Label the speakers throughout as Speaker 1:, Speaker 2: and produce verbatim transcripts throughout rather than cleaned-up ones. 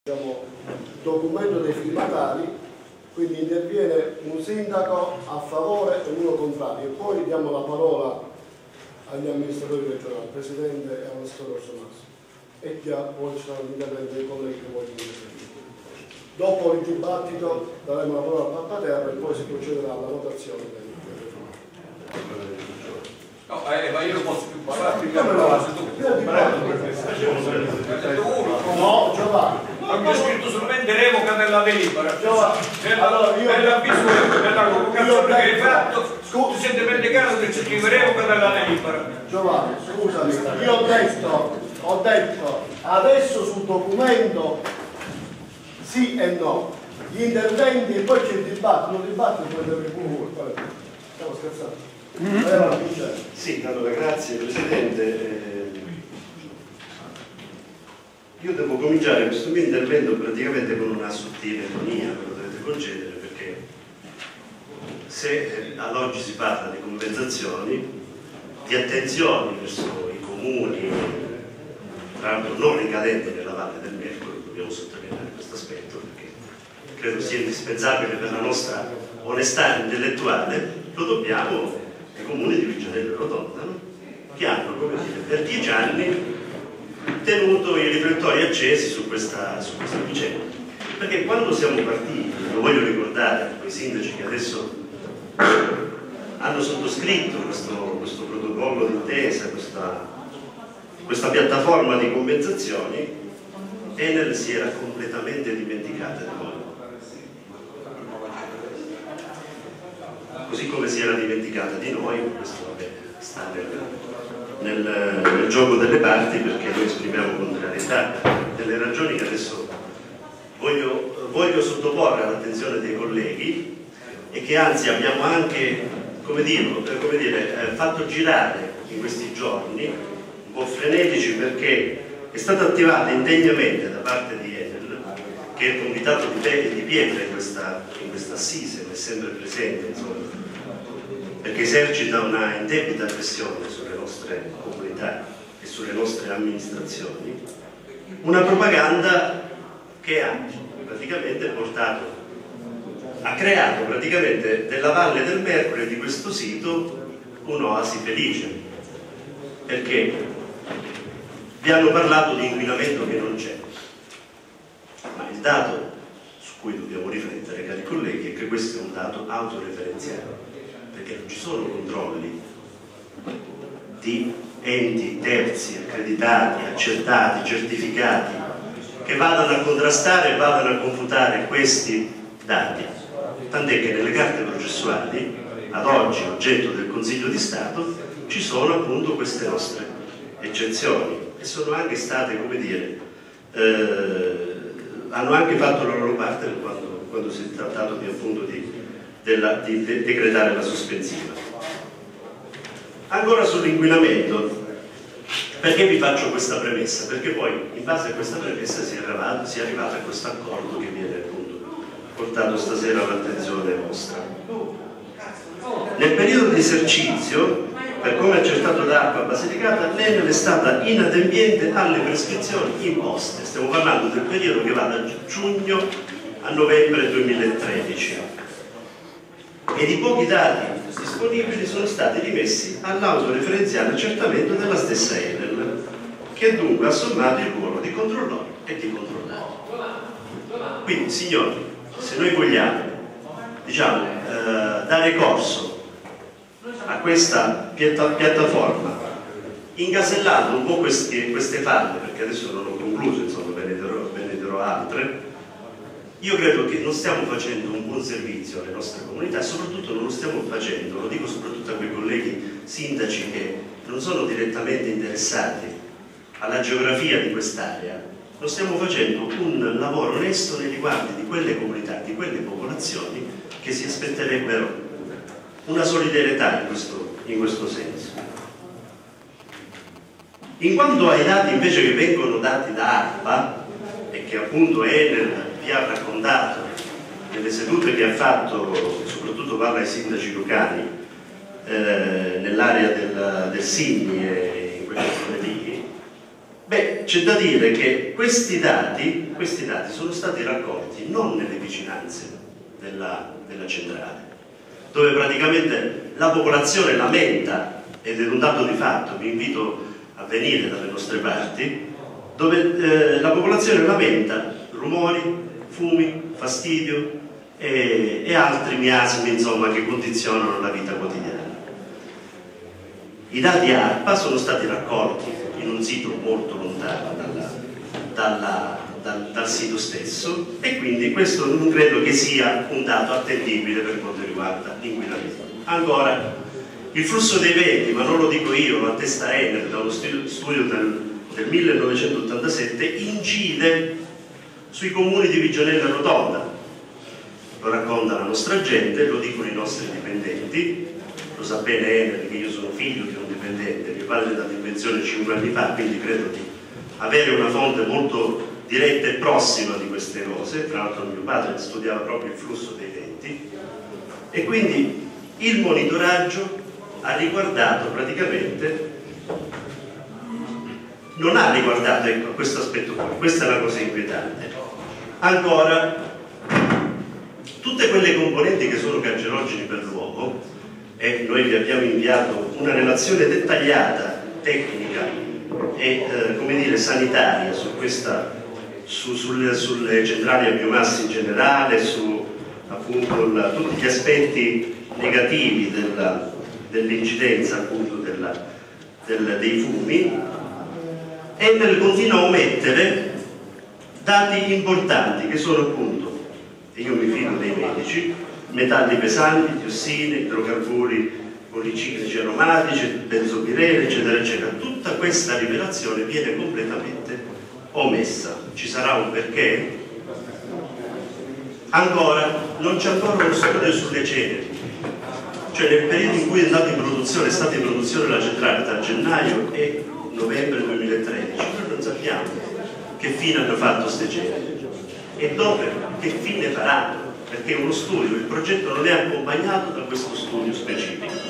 Speaker 1: Diciamo, documento dei firmatari, quindi interviene un sindaco a favore e uno contrario, e poi diamo la parola agli amministratori regionali, al presidente e all'assessore Orso Masso, e già poi ci saranno l'intervento dei colleghi che vogliono intervenire. Dopo il dibattito daremo la parola a Pappaterra e poi si procederà alla votazione del
Speaker 2: no, eh, ma io non posso più parlare.
Speaker 1: No, Giovanni.
Speaker 2: Ho scritto solamente revoca della delibera.
Speaker 1: Allora, io
Speaker 2: nell'avviso della convocazione che hai fatto, tu sei dimenticato che c'è scrive revoca della delibera.
Speaker 1: Giovanni, scusami, io ho detto, ho detto adesso sul documento sì e no, gli interventi e poi c'è il dibattito, il dibattito poi deve pure. Stiamo scherzando. Mm-hmm.
Speaker 3: Sì, allora grazie Presidente. Eh, io devo cominciare questo mio intervento praticamente con una sottile ironia, me lo dovete concedere, perché se eh, ad oggi si parla di compensazioni, di attenzioni verso i comuni, tra l'altro non ricadenti nella Valle del Mercolo, dobbiamo sottolineare questo aspetto perché credo sia indispensabile per la nostra onestà intellettuale, lo dobbiamo ai comuni di Viggianello e Rotonda, no? Che hanno, come dire, per dieci anni tenuto i riflettori accesi su questa, su questa vicenda. Perché quando siamo partiti, lo voglio ricordare a quei sindaci che adesso hanno sottoscritto questo, questo protocollo d'intesa, questa, questa piattaforma di compensazioni, Enel si era completamente dimenticata di noi. Così come si era dimenticata di noi, questo vabbè, sta nel, nel, nel gioco delle parti, perché noi esprimiamo contrarietà delle ragioni che adesso voglio, voglio sottoporre all'attenzione dei colleghi e che anzi abbiamo anche, come dire, come dire, fatto girare in questi giorni, un po' frenetici, perché è stata attivata indegnamente da parte di Enel, che è il convitato di, di pietra in questa, in questa assise, ma è sempre presente, insomma, perché esercita una indebita pressione sulle nostre comunità e sulle nostre amministrazioni, una propaganda che ha praticamente portato, ha creato praticamente della Valle del Mercolo e di questo sito un'oasi felice, perché vi hanno parlato di inquinamento che non c'è, ma il dato su cui dobbiamo riflettere, cari colleghi, è che questo è un dato autoreferenziale, perché non ci sono controlli di enti terzi accreditati, accertati, certificati che vadano a contrastare e vadano a confutare questi dati, tant'è che nelle carte processuali ad oggi oggetto del Consiglio di Stato ci sono appunto queste nostre eccezioni e sono anche state, come dire, eh, hanno anche fatto la loro parte quando, quando si è trattato di appunto di Della, di de decretare la sospensiva. Ancora sull'inquinamento, perché vi faccio questa premessa? Perché poi in base a questa premessa si è arrivato, si è arrivato a questo accordo che viene appunto portato stasera all'attenzione vostra. Nel periodo di esercizio, per come accertato da Acqua Basilicata, l'Enel è stata inadempiente alle prescrizioni imposte. Stiamo parlando del periodo che va da giugno a novembre duemilatredici. E di pochi dati disponibili sono stati rimessi all'autoreferenziale accertamento della stessa Enel, che dunque ha sommato il ruolo di controllore e di controllato. Quindi, signori, se noi vogliamo, diciamo, eh, dare corso a questa piatta piattaforma, incasellando un po' questi, queste falle, perché adesso non ho concluso, insomma, ve ne dirò, ve ne dirò altre, io credo che non stiamo facendo un buon servizio alle nostre comunità e soprattutto non lo stiamo facendo, lo dico soprattutto a quei colleghi sindaci che non sono direttamente interessati alla geografia di quest'area, non stiamo facendo un lavoro onesto nei riguardi di quelle comunità, di quelle popolazioni che si aspetterebbero una solidarietà in questo, in questo senso. In quanto ai dati invece che vengono dati da ARPA e che appunto Enel vi ha raccontato nelle sedute che ha fatto, soprattutto parla ai sindaci locali eh, nell'area del, del Sinni e in quelle zone lì, beh, c'è da dire che questi dati, questi dati sono stati raccolti non nelle vicinanze della, della centrale, dove praticamente la popolazione lamenta, ed è un dato di fatto, vi invito a venire dalle nostre parti, dove eh, la popolazione lamenta rumori, fumi, fastidio e, e altri miasmi, insomma, che condizionano la vita quotidiana. I dati ARPA sono stati raccolti in un sito molto lontano dalla, dalla, dal, dal sito stesso, e quindi questo non credo che sia un dato attendibile per quanto riguarda l'inquinamento. Ancora, il flusso dei venti, ma non lo dico io, lo attesta Enel da uno studio del, del millenovecentottantasette, incide sui comuni di Viggianello e Rotonda. Lo racconta la nostra gente, lo dicono i nostri dipendenti, lo sa bene Enel che io sono figlio di un dipendente, mio padre è dato in pensione cinque anni fa, quindi credo di avere una fonte molto diretta e prossima di queste cose. Tra l'altro mio padre studiava proprio il flusso dei venti, e quindi il monitoraggio ha riguardato praticamente, non ha riguardato, ecco, questo aspetto qua, questa è la cosa inquietante. Ancora, tutte quelle componenti che sono cancerogeni per l'uomo, e noi vi abbiamo inviato una relazione dettagliata, tecnica e eh, come dire sanitaria su questa, su, sulle, sulle centrali a biomassa in generale, su appunto la, tutti gli aspetti negativi dell'incidenza dell appunto della, del, dei fumi. Enel continua a omettere dati importanti che sono appunto, e io mi fido dei medici, metalli pesanti, diossine, idrocarburi policiclici aromatici, benzopirene, eccetera, eccetera. Tutta questa rivelazione viene completamente omessa. Ci sarà un perché? Ancora, non c'è ancora uno studio sulle ceneri. Cioè nel periodo in cui è andata in produzione, è stata in produzione la centrale tra gennaio e novembre duemilatredici, noi non sappiamo che fine hanno fatto queste ceneri e dove, che fine faranno, perché uno studio, il progetto non è accompagnato da questo studio specifico.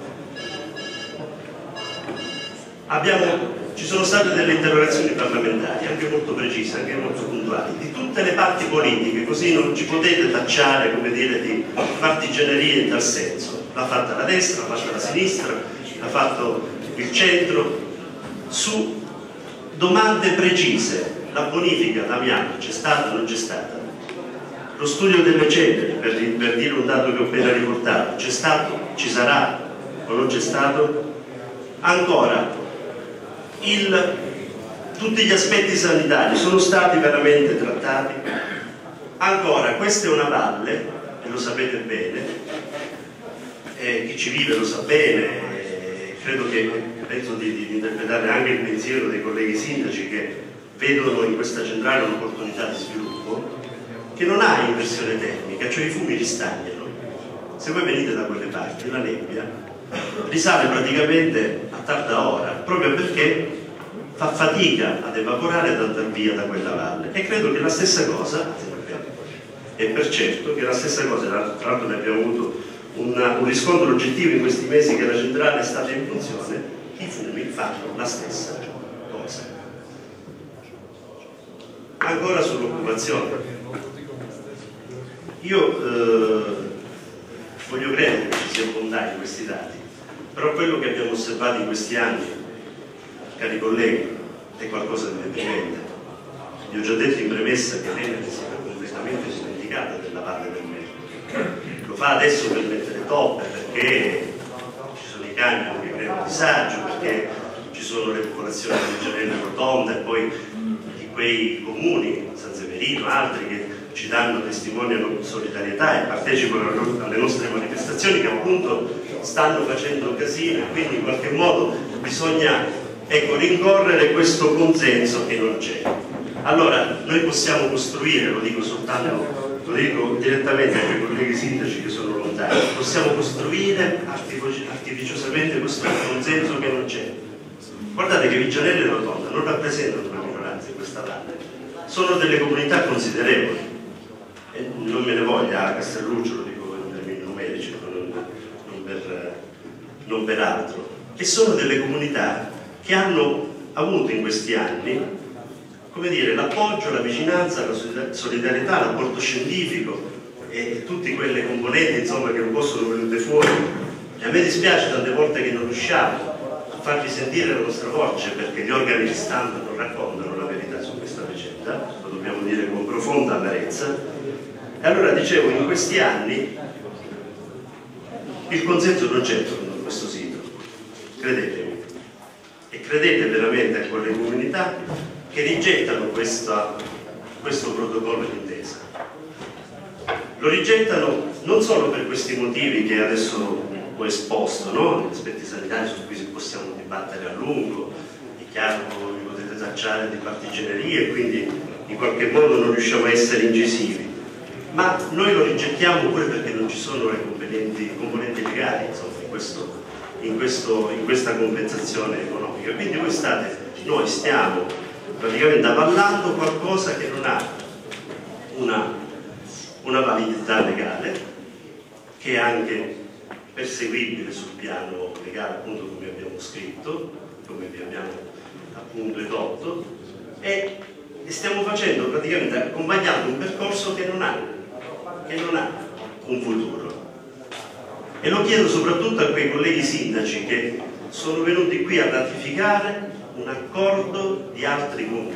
Speaker 3: Abbiamo, ci sono state delle interrogazioni parlamentari, anche molto precise, anche molto puntuali, di tutte le parti politiche, così non ci potete tacciare, come dire, di partigianerie in tal senso. L'ha fatta la destra, l'ha fatta la sinistra, l'ha fatto il centro, su domande precise. La bonifica d'amianto c'è stata o non c'è stata? Lo studio delle ceneri, per, per dire un dato che ho appena riportato, c'è stato, ci sarà o non c'è stato? Ancora, il, tutti gli aspetti sanitari sono stati veramente trattati? Ancora, questa è una valle, e lo sapete bene, eh, chi ci vive lo sa bene, eh, credo che, penso di, di interpretare anche il pensiero dei colleghi sindaci che vedono in questa centrale un'opportunità di sviluppo, che non ha inversione termica, cioè i fumi ristagnano. Se voi venite da quelle parti, la nebbia risale praticamente a tarda ora, proprio perché fa fatica ad evaporare e ad andare via da quella valle. E credo che la stessa cosa, e per certo che la stessa cosa, tra l'altro ne abbiamo avuto una, un riscontro oggettivo in questi mesi che la centrale è stata in funzione, i fumi fanno la stessa cosa. Ancora sull'occupazione. Io eh, voglio credere che ci sia bontà in questi dati, però quello che abbiamo osservato in questi anni, cari colleghi, è qualcosa di deprimente. Vi ho già detto in premessa che l'Enel si era completamente dimenticata della Valle del Meno. Lo fa adesso per mettere toppe, perché ci sono i camion che creano disagio, perché ci sono le popolazioni di Viggianello e Rotonda e poi di quei comuni, San Severino, altri che ci danno, testimoniano solidarietà e partecipano alle nostre manifestazioni, che appunto stanno facendo casino, e quindi in qualche modo bisogna, ecco, rincorrere questo consenso che non c'è. Allora noi possiamo costruire, lo dico soltanto, lo dico direttamente ai colleghi sindaci che sono lontani, possiamo costruire artificiosamente questo consenso che non c'è. Guardate che Viggianello e Rotonda non rappresentano una minoranza in questa valle, sono delle comunità considerevoli. E non me ne voglia a Castelluccio, lo dico in termini numerici, non, non, per, non per altro, e sono delle comunità che hanno avuto in questi anni come dire, l'appoggio, la vicinanza, la solidarietà, l'apporto scientifico e tutte quelle componenti insomma, che non possono venire fuori. E a me dispiace tante volte che non riusciamo a farvi sentire la nostra voce, perché gli organi di stampa non raccontano la verità su questa vicenda, lo dobbiamo dire con profonda amarezza. E allora dicevo, in questi anni il consenso non c'è attorno a questo sito, credetemi, e credete veramente a quelle comunità che rigettano questa, questo protocollo d'intesa. Lo rigettano non solo per questi motivi che adesso ho esposto, no? Gli aspetti sanitari su cui possiamo dibattere a lungo, è chiaro che vi potete tacciare di partigianerie e quindi in qualche modo non riusciamo a essere incisivi, ma noi lo rigettiamo pure perché non ci sono le componenti, componenti legali insomma, in, questo, in, questo, in questa compensazione economica. Quindi voi state, noi stiamo praticamente avallando qualcosa che non ha una, una validità legale, che è anche perseguibile sul piano legale, appunto come abbiamo scritto, come vi abbiamo appunto edotto, e stiamo facendo praticamente, accompagnando un percorso che non ha, che non ha un futuro. E lo chiedo soprattutto a quei colleghi sindaci che sono venuti qui a ratificare un accordo di altri comuni.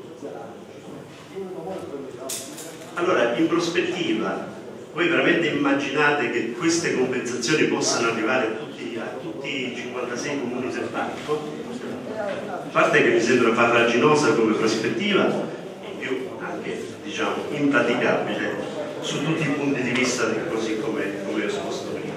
Speaker 3: Allora, in prospettiva, voi veramente immaginate che queste compensazioni possano arrivare a tutti, a tutti i cinquantasei comuni del parco? A parte che mi sembra farraginosa come prospettiva, in più anche, diciamo, impraticabile su tutti i punti di vista, così come, come ho esposto prima.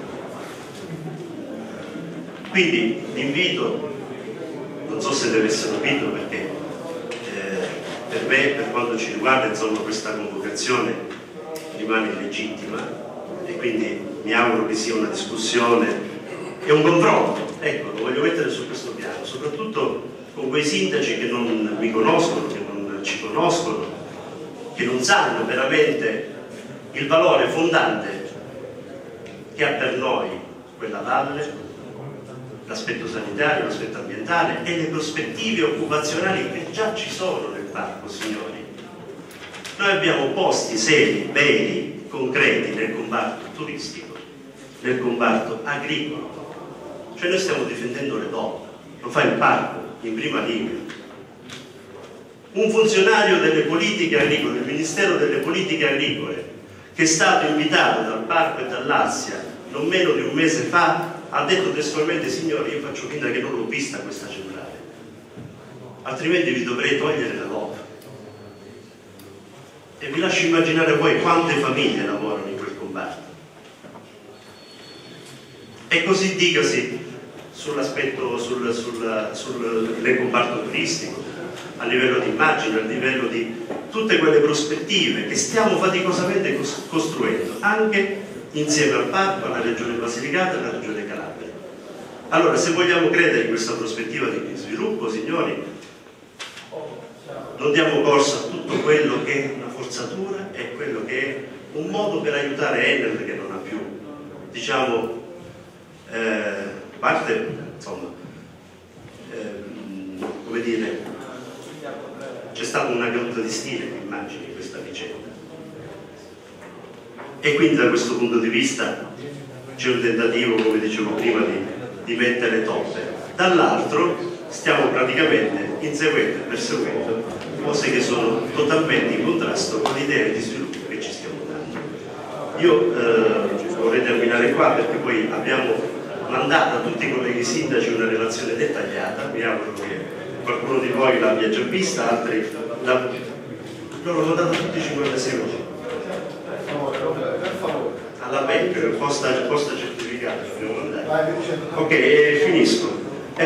Speaker 3: Quindi l'invito, non so se deve essere un invito perché eh, per me, per quanto ci riguarda, insomma, questa convocazione rimane legittima e quindi mi auguro che sia una discussione e un confronto, ecco, lo voglio mettere su questo piano, soprattutto con quei sindaci che non mi conoscono, che non ci conoscono, che non sanno veramente il valore fondante che ha per noi quella valle, l'aspetto sanitario, l'aspetto ambientale e le prospettive occupazionali che già ci sono nel parco, signori. Noi abbiamo posti seri, veri, concreti nel comparto turistico, nel comparto agricolo, cioè noi stiamo difendendo le donne, lo fa il parco in prima linea. Un funzionario delle politiche agricole, del Ministero delle Politiche Agricole, che è stato invitato dal parco e dall'Assia non meno di un mese fa, ha detto testualmente: signori, io faccio finta che non l'ho vista questa cellulare, altrimenti vi dovrei togliere la lotta. E vi lascio immaginare voi quante famiglie lavorano in quel comparto. E così dicasi sull'aspetto, sul, sul, sul, nel comparto turistico, a livello di immagine, a livello di tutte quelle prospettive che stiamo faticosamente costruendo, anche insieme al parco, alla regione Basilicata e alla regione Calabria. Allora, se vogliamo credere in questa prospettiva di sviluppo, signori, non diamo corso a tutto quello che è una forzatura e quello che è un modo per aiutare Enel, che non ha più, diciamo, eh, a parte, insomma, eh, come dire, c'è stata una caduta di stile, mi immagini, in questa vicenda. E quindi da questo punto di vista c'è un tentativo, come dicevo prima, di, di mettere toppe. Dall'altro stiamo praticamente inseguendo e perseguendo cose che sono totalmente in contrasto con l'idea di sviluppo che ci stiamo dando. Io eh, vorrei terminare qua perché poi abbiamo mandato a tutti i colleghi sindaci una relazione dettagliata, mi auguro che qualcuno di voi l'abbia già vista, altri la... l'ho mandato tutti i cinquantasei minuti. Alla P E C, posta, posta certificata, dobbiamo mandare. Ok, eh, finisco. E,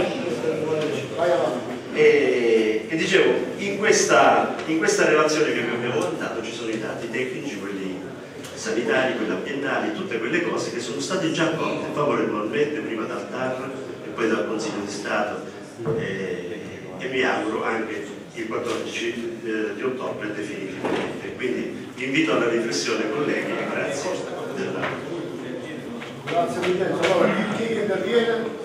Speaker 3: e, e dicevo, in questa, in questa relazione che vi abbiamo mandato ci sono i dati tecnici, quelli sanitari, quelli ambientali, tutte quelle cose che sono state già accolte favorevolmente prima dal T A R e poi dal Consiglio di Stato e, e mi auguro anche il quattordici eh, di ottobre definitivamente. Quindi vi invito alla riflessione, colleghi, e grazie.
Speaker 1: Grazie Vincenzo. Allora, chi interviene?